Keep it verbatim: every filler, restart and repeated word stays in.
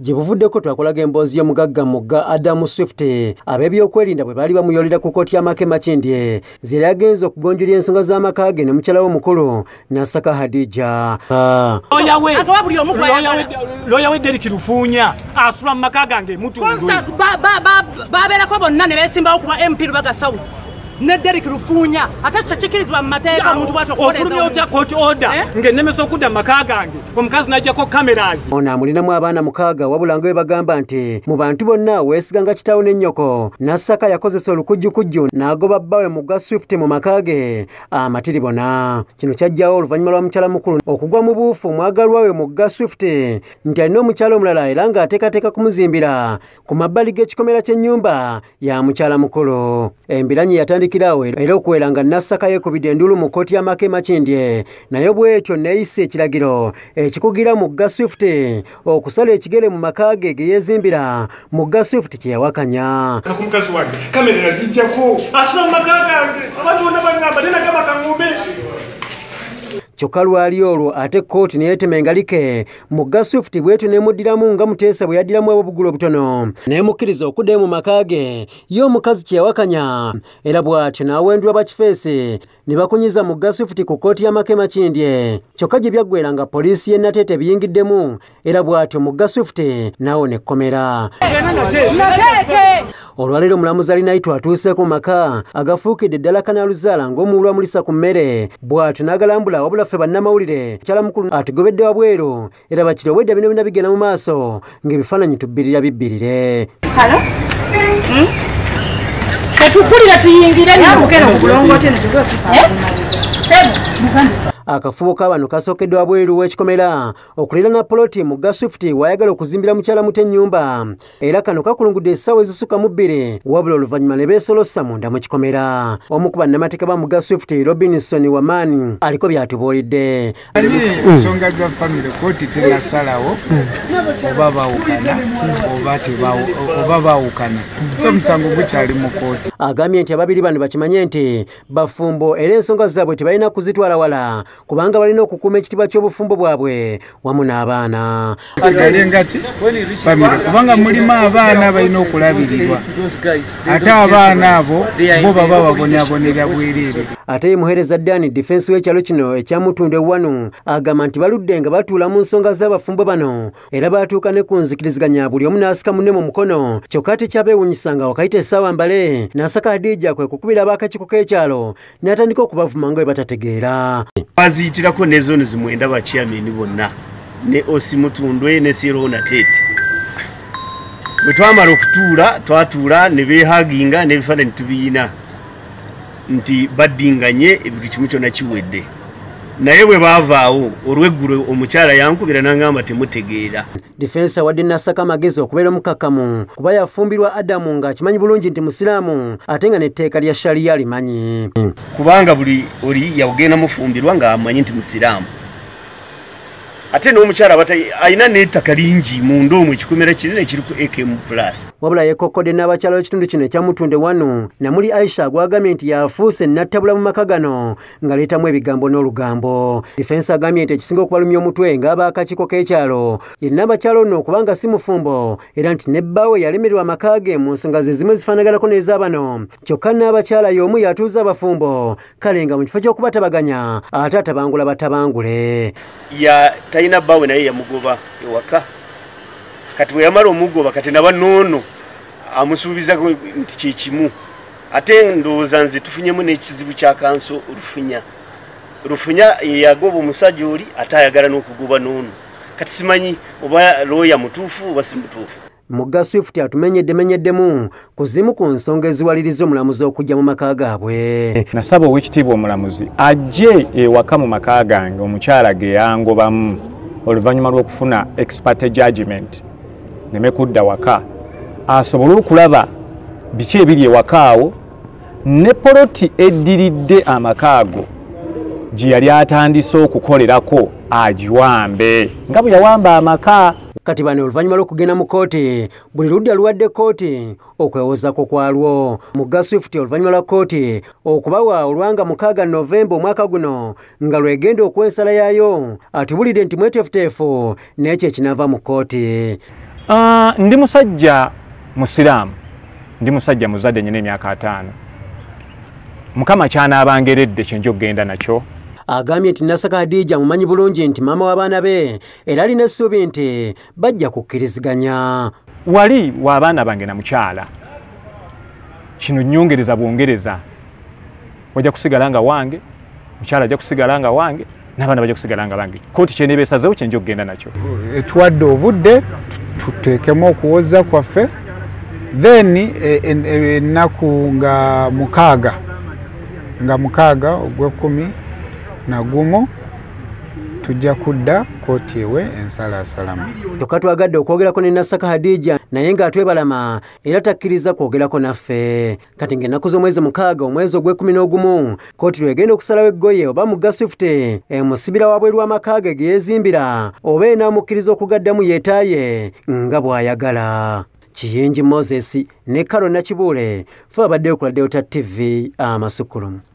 gye buvuddeko twakolaga emboozi y'omugagga mugga Adam Swift ab'ebyokwerinda bwe baali bamuyolera ku kkooti y'amaka Makindye zira yagenze okugonjulira ensonga z'amaka ge ne mukyala we omukulu Nasaka Hadija. Lawyer we Derek Rufunya asula mu maka gange mutundwe babeerako bonna ne beesimbawo kuba M P Lubaga South ne Derek Rufunya ate kyakikirizibwa mu mateeka omuntu bw'atyo okukoleza ofulumya otya court order ng'ennemesa okudda mu maka gange omukazi n'ajjako cameras. Ono amulinamu abaana mukaaga wabula nga we bagamba nti mu bantu bonna weesiganga kitaawo ne nnyoko. Nasaka yakozesa olukujjukujju n'agoba bbawe mugga Swift mu maka ge amatiribona. Kino kyajjawo oluvannyuma lwa mukyala mukulu okugwa mu buufu omwagalwa we mugga Swift nti alina omukyala omulala era ng'ateekateeka kumuzimbira ku mabbali g'ekikomera ky'ennyumba ya mukyala mukulu. Embiranyi yatandikirawo era okuwera nga Nasaka yeekubidde enduulu mu kkooti y'amaka Makindye naye bw'etyo neeyisa ekiragiro ekikugira mugga Swift okusala ekigere mu maka ge ge yeezimbira. Mugga Swift kye yawakanya. Mukazi wange kamera nazijjako asula mu maka gange abantu bonna baŋŋamba nenagamba kaŋŋumbe. Kyokka lwali olwo ate kkooti ne yeetema engalike. Mugga Swift bw'etyo n'emuddiramu nga Muteesa bwe yaddiramu ab'obugulu obutono n'emukkiriza okuddayo mu maka ge ye omukazi kye yawakanya. Era bw'atyo n'awendulwa bakifeesi ne bakunyiza Mugga Swift ku kkooti y'amaka Makindye. Kyokka gye byaggwera nga poliisi y'e Nateete biyingiddemu era bw'atyo Mugga Swift n'awo n'ekkomera. Olwaleero omulamuzi alinayo twatuuseeko mu maka agafuukidde ddala kanaaluzaala ng'omuwulwa mulisa ku mmere. Bw'atyo n'agalambula wabula ffe bannamawulire mukyala mukulu atugobedde wabweru era bakiri obwedda bino bina bigenda mu maaso ng'ebifaananyi tubbirira bibbirire. Halo? Tetukulira tuyingire n'amugero mu bulongooti ne tugo akafubo k'abantu kasookeddwa wabweru w'ekikomera okuliraana poloti Mugga Swift wayagala okuzimbira mukyala muto ennyumba era kano kakulungudde essaawa ezisukka mu bbiri wabula oluvannyuma ne beesolossa munda mu kikomera. Omu ku bannamateeka ba Mugga Swift Robinson Wamani aliko by'atubuulidde. Ensonga za famire kooti tennasalawo oba baawukana oba baawukana so omusango gukyali mu kooti. Agambye nti ababiri bano bakimanye nti bafumbo era ensonga zaabwe tebalina kuzitwala wala kubanga balina okukuuma ekitiibwa ky'obufumbo bwabwe wamu n'abaana. Sigale ngati famire kubanga mulimu abaana balina okulabirirwa ate abaana abo bo baba babonyaabonera bwereere. Ate ye muheereza Dani defense w'ekyalo kino ekya Mutundwe wano agamba nti baludde nga batuula mu nsonga z'abafumbo bano era baatuuka ne ku nzikiriziganya buli omu n'asika munne mu mukono. Kyokka tekyabeewuunyisanga wakayita essaawa mbale Nasaka Hadija kwe kukubira ab'akakiiko k'ekyalo n'atandika okubavuma nga bwe batategeera. Baziyitirako ne zooni zimwenda bakyamini bonna ne Osi Mutundwe ne Siro Nateete. Bwe twamala okutuula twatuula ne beehaginga n'ebifaananyi tubiyina nti baddinganye buli kimu kyonna kiwedde. Naye bwe baavaawo olw'eggulo omukyala yankubira n'angamba temutegeera. Defense awadde Nasaka amagezi okubeera omukakkamu kuba yafumbirwa Adamu ng'akimanyi bulungi nti musiraamu ate nga n'etteeka lya shaliya limanyi. Kubanga buli oli yagenda mufumbirwa ng'amanyi nti musiraamu. Ate n'omukyala alina n'ettaka lingi munda omwo ekikomera kinene kiriku A K M plus. Wabula yeekokkodde n'abakyala b'ekitundu kino ekya Mutundwe wano namuli Aisha gwagambye nti yafuuse nattabula mu maka gano ng'aleetamu ebigambo n'olugambo. Defense agambye nti ekisinga okubalumya omutwe ng'ab'akakiiko k'ekyalo yenna abakyala ono okubanga si mufumbo era nti ne bbaawe yalemererwa amaka ge mu nsonga ze zimu zifaanaganako n'ez'abano. Kyokka n'abakyala y'omu yatuuza abafumbo kale nga mu kifo ky'okubatabaganya ate atabangula batabangule. Ya talina bbaawe naye yamugoba ewaka kati we yamala omugoba kati naba noono amusuubiza nti kyekimu ate ndowooza nze tufunyemu n'ekizibu kya kanso Rufunya. Rufunya yagoba omusajja oli ate ayagala n'okugoba noono kati simanyi oba looya mutuufu oba si mutuufu. Mugga Swift atumenyedde menyeddemu ku zimu ku nsonga eziwaliriza omulamuzi okujja mu maka gaabwe. Nasaba ow'ekitiibwa omulamuzi ajje ewaka mu maka gange omukyala ge yangobamu oluvannyuma lw'okufuna expert judgment neme kudda waka asobole okulaba biki ebiri ewaka awo ne poloti eddiridde amaka ago gye yali atandise okukolerako agiwambe nga bwe yawamba amaka. Kati bano oluvannyuma lw'okugenda mu kkooti buli ludda luwadde kkooti okwewozaako kwalwo. Mugga Swift oluvannyuma lwa kkooti okubawa olwanga mukaaga Novemba omwaka guno nga lwegenda okw'ensala yaayo atubulidde nti mweteefuteefu n'ekyo ekinava mu kkooti. Uh, ndi musajja musiraamu, ndi musajja muzadde nyine emyaka ataano. Mukama kyanabangeredde kyenja okugenda nakyo. Agambye nti Nasaka Hadija mumanyi bulungi nti maama w'abaana be era alina essuubi nti bajja kukkiriziganya. Wali w'abaana bange na mukyala kino nnyongereza bwongereza wajja kusigala nga wange, mukyala ajja kusigala nga wange, n'abaana bajja kusigala nga bange. Kooti kyeneebeesazeewo kyenja okugenda nakyo. Etuwadde obudde tuteekemu okuwoza kwaffe, then ennaku nga mukaaga nga mukaaga ogw'ekkumi na gumu tujja kudda kooti ewe ensalaasalamu. Kyokka twagadde okwogerako ne Nasaka Hadija naye ng'atwebalama era takkiriza kwogerako naffe. Kati ng'ennaku z'omwezi mukaaga omwezi ogw'ekkumi n'ogumu kooti lwegenda okusalawo eggoye oba Mugga Swift emusibira wabweru w'amaka ge ge yeezimbira oba enaamukkiriza okugaddamu yeetaaye nga bw'ayagala. Kiyingi Moses ne Karo Nakibuule, ffe abaddeyo ku Delta T V Amasukulumu.